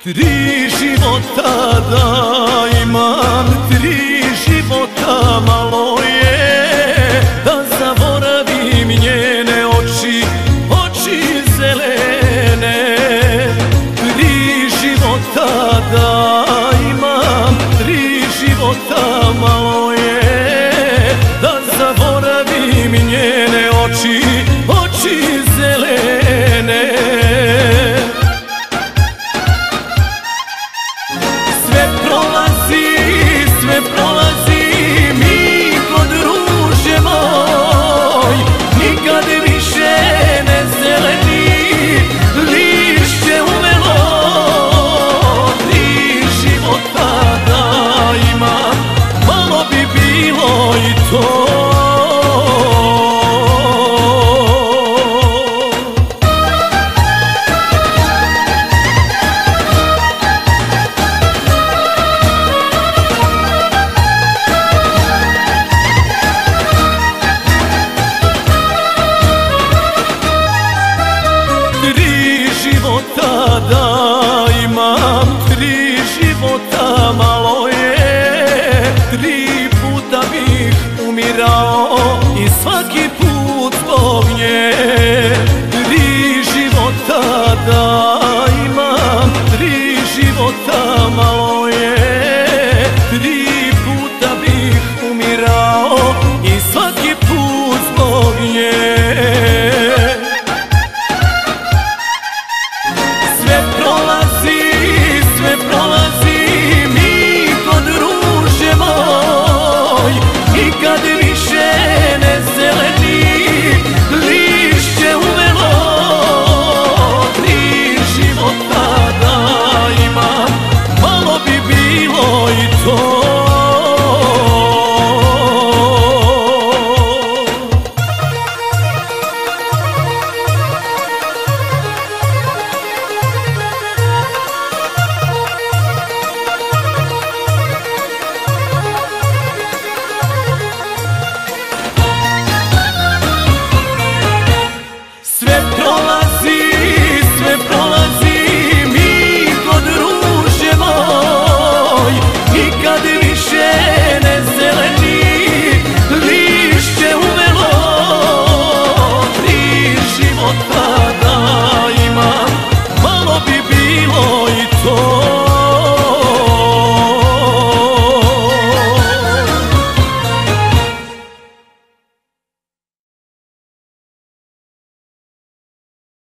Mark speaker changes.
Speaker 1: Tri života da imam, tri života malo je da zaboravim njene oči, oči zelene. Tri života da imam, tri života malo je da zaboravim njene oči, oči zelene. Sve prolazi, Miko druže moj, nikad više ne zeleni lišće umelo. Tri života da imam, malo bi bilo i to. Da